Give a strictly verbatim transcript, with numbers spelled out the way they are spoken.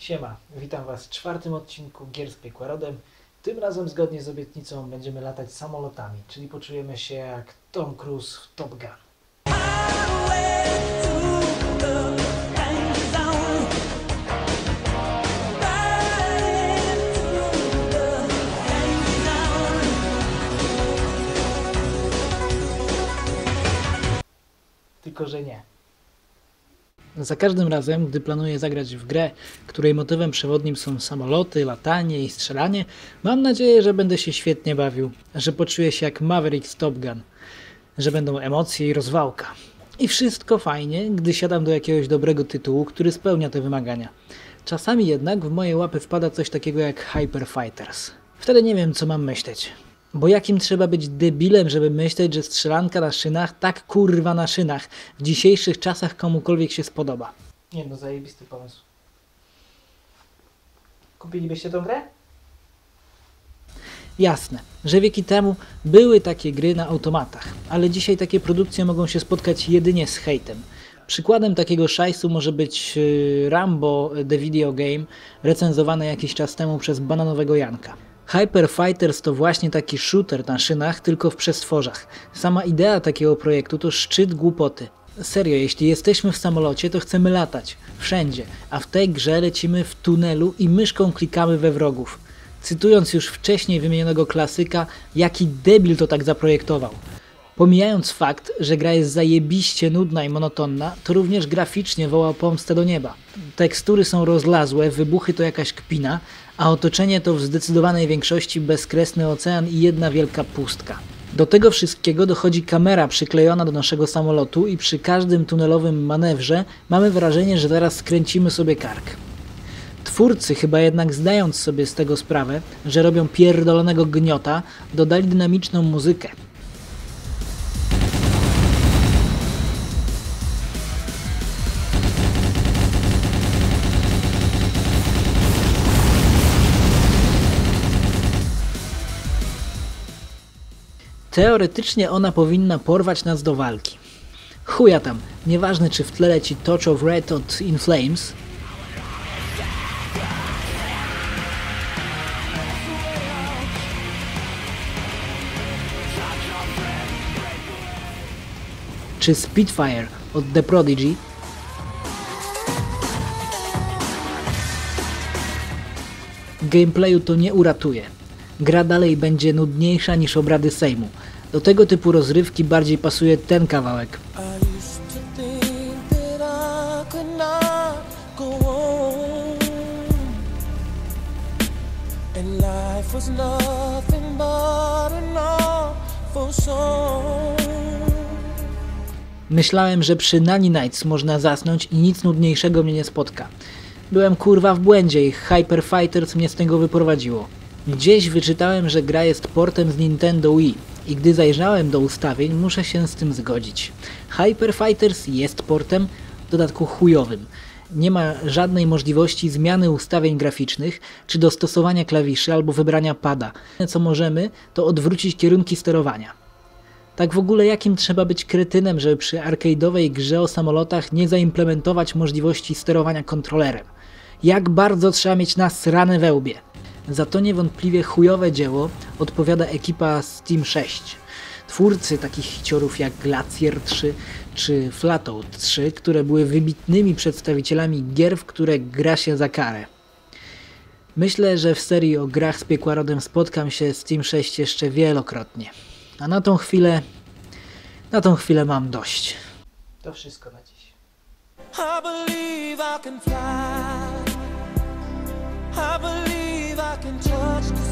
Siema, witam Was w czwartym odcinku Gier z Piekła Rodem. Tym razem zgodnie z obietnicą będziemy latać samolotami, czyli poczujemy się jak Tom Cruise w Top Gun. Tylko że nie. Za każdym razem, gdy planuję zagrać w grę, której motywem przewodnim są samoloty, latanie i strzelanie, mam nadzieję, że będę się świetnie bawił, że poczuję się jak Maverick z Top Gun, że będą emocje i rozwałka. I wszystko fajnie, gdy siadam do jakiegoś dobrego tytułu, który spełnia te wymagania. Czasami jednak w moje łapy wpada coś takiego jak Hyper Fighters. Wtedy nie wiem, co mam myśleć. Bo jakim trzeba być debilem, żeby myśleć, że strzelanka na szynach, tak kurwa na szynach, w dzisiejszych czasach komukolwiek się spodoba. Nie no, zajebisty pomysł. Kupilibyście tą grę? Jasne, że wieki temu były takie gry na automatach, ale dzisiaj takie produkcje mogą się spotkać jedynie z hejtem. Przykładem takiego szajsu może być Rambo The Video Game, recenzowane jakiś czas temu przez bananowego Janka. Hyper Fighters to właśnie taki shooter na szynach, tylko w przestworzach. Sama idea takiego projektu to szczyt głupoty. Serio, jeśli jesteśmy w samolocie, to chcemy latać. Wszędzie. A w tej grze lecimy w tunelu i myszką klikamy we wrogów. Cytując już wcześniej wymienionego klasyka, jaki debil to tak zaprojektował. Pomijając fakt, że gra jest zajebiście nudna i monotonna, to również graficznie woła pomstę do nieba. Tekstury są rozlazłe, wybuchy to jakaś kpina, a otoczenie to w zdecydowanej większości bezkresny ocean i jedna wielka pustka. Do tego wszystkiego dochodzi kamera przyklejona do naszego samolotu i przy każdym tunelowym manewrze mamy wrażenie, że zaraz skręcimy sobie kark. Twórcy, chyba jednak zdając sobie z tego sprawę, że robią pierdolonego gniota, dodali dynamiczną muzykę. Teoretycznie ona powinna porwać nas do walki. Chuja tam, nieważne czy w tle leci Touch of Red od In Flames, czy Spitfire od The Prodigy, gameplayu to nie uratuje. Gra dalej będzie nudniejsza niż obrady Sejmu. Do tego typu rozrywki bardziej pasuje ten kawałek. Myślałem, że przy Nani Nights można zasnąć i nic nudniejszego mnie nie spotka. Byłem kurwa w błędzie i Hyper Fighters mnie z tego wyprowadziło. Gdzieś wyczytałem, że gra jest portem z Nintendo Wii i gdy zajrzałem do ustawień, muszę się z tym zgodzić. Hyper Fighters jest portem, w dodatku chujowym. Nie ma żadnej możliwości zmiany ustawień graficznych, czy dostosowania klawiszy albo wybrania pada. Co możemy, to odwrócić kierunki sterowania. Tak w ogóle jakim trzeba być kretynem, żeby przy arcade'owej grze o samolotach nie zaimplementować możliwości sterowania kontrolerem? Jak bardzo trzeba mieć nasrane we łbie? Za to niewątpliwie chujowe dzieło odpowiada ekipa Steam sześć. Twórcy takich hiciorów jak Glacier trzy czy Flatout trzy, które były wybitnymi przedstawicielami gier, w które gra się za karę. Myślę, że w serii o grach z Piekła Rodem spotkam się z Steam sześć jeszcze wielokrotnie. A na tą chwilę, na tą chwilę mam dość. To wszystko na dziś. I believe I can fly. I believe I can touch the